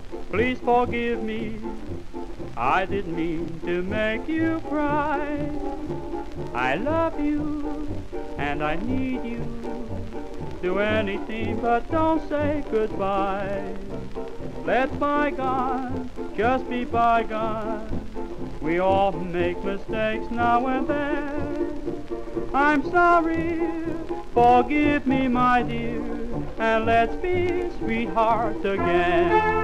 Please forgive me, I didn't mean to make you cry. I love you and I need you. Do anything but don't say goodbye. Let bygones just be bygones. We all make mistakes now and then. I'm sorry, forgive me my dear, and let's be sweethearts again.